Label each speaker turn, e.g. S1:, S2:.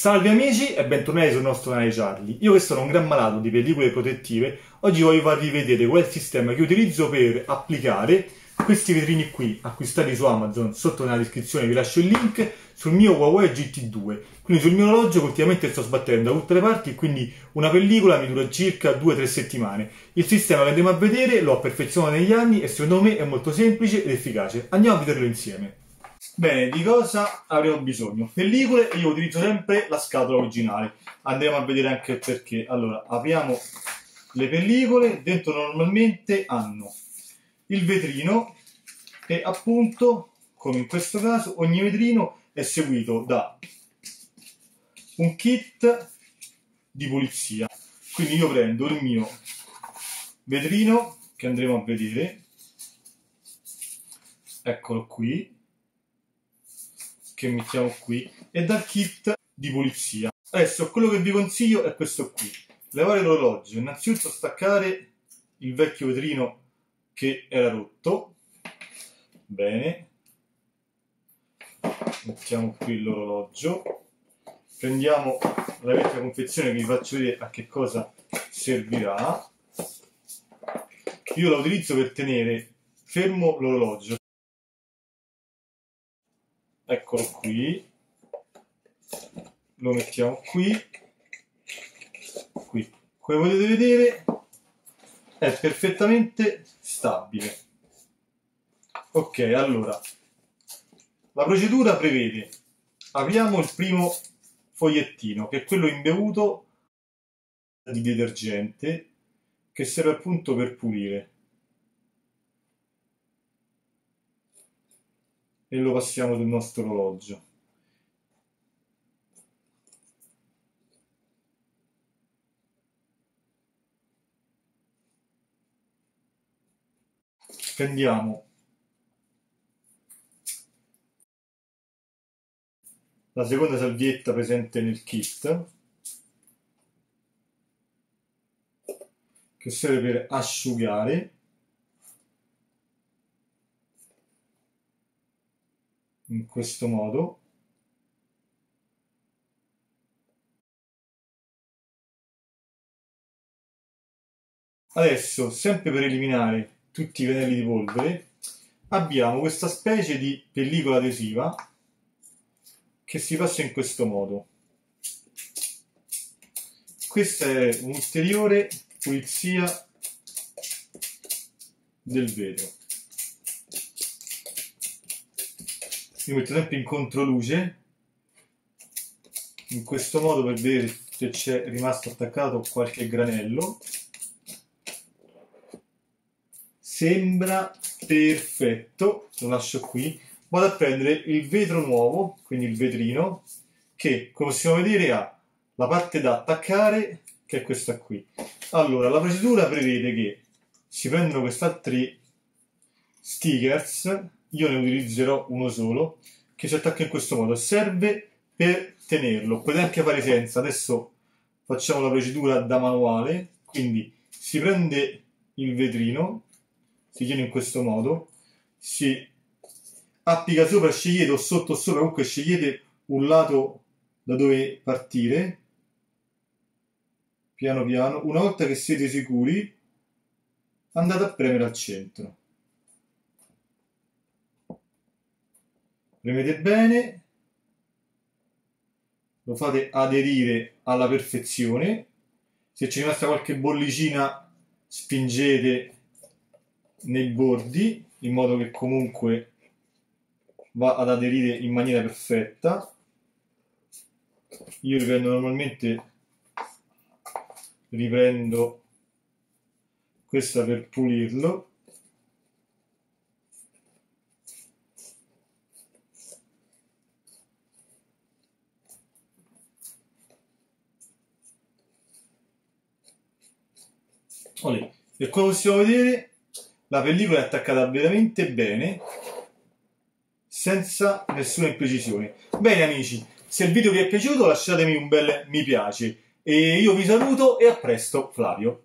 S1: Salve amici e bentornati sul nostro canale Charlie. Io che sono un gran malato di pellicole protettive, oggi voglio farvi vedere qual è il sistema che utilizzo per applicare questi vetrini qui, acquistati su Amazon. Sotto nella descrizione vi lascio il link sul mio Huawei GT2. Quindi sul mio orologio che ultimamente sto sbattendo da tutte le parti, quindi una pellicola mi dura circa 2-3 settimane. Il sistema che andremo a vedere l'ho perfezionato negli anni e secondo me è molto semplice ed efficace. Andiamo a vederlo insieme. Bene, di cosa avremo bisogno? Pellicole, io utilizzo sempre la scatola originale. Andremo a vedere anche il perché. Allora, apriamo le pellicole, dentro normalmente hanno il vetrino e appunto, come in questo caso, ogni vetrino è seguito da un kit di pulizia. Quindi io prendo il mio vetrino, che andremo a vedere, eccolo qui, che mettiamo qui, e dal kit di pulizia. Adesso quello che vi consiglio è questo qui: levare l'orologio, innanzitutto staccare il vecchio vetrino che era rotto, bene, mettiamo qui l'orologio, prendiamo la vecchia confezione che vi faccio vedere a che cosa servirà. Io la utilizzo per tenere fermo l'orologio, eccolo qui, lo mettiamo qui, come potete vedere è perfettamente stabile. Ok, allora la procedura prevede: apriamo il primo fogliettino, che è quello imbevuto di detergente, che serve appunto per pulire, e lo passiamo sul nostro orologio. Prendiamo la seconda salvietta presente nel kit, che serve per asciugare, in questo modo. Adesso, sempre per eliminare tutti i granelli di polvere, abbiamo questa specie di pellicola adesiva che si passa in questo modo. Questa è un'ulteriore pulizia del vetro. Io metto sempre in controluce, in questo modo, per vedere se c'è rimasto attaccato qualche granello. Sembra perfetto, lo lascio qui. Vado a prendere il vetro nuovo, quindi il vetrino, che come possiamo vedere ha la parte da attaccare, che è questa qui. Allora, la procedura prevede che si prendono questi altri stickers, io ne utilizzerò uno solo, che si attacca in questo modo, serve per tenerlo. Potete anche fare senza. Adesso facciamo la procedura da manuale. Quindi si prende il vetrino, si tiene in questo modo, si applica sopra, scegliete, o sotto o sopra, comunque scegliete un lato da dove partire, piano piano. Una volta che siete sicuri, andate a premere al centro, premete bene, lo fate aderire alla perfezione. Se c'è rimasta qualche bollicina, spingete nei bordi, in modo che comunque va ad aderire in maniera perfetta. Io riprendo questa per pulirlo. E come possiamo vedere, la pellicola è attaccata veramente bene, senza nessuna imprecisione. Bene amici, se il video vi è piaciuto lasciatemi un bel mi piace, e io vi saluto e a presto. Flavio.